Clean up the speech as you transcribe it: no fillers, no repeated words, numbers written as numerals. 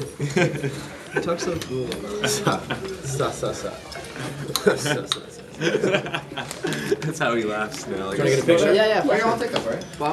Talk so cool. That's how he laughs now. Trying to get a picture? Yeah, I'll take a photo.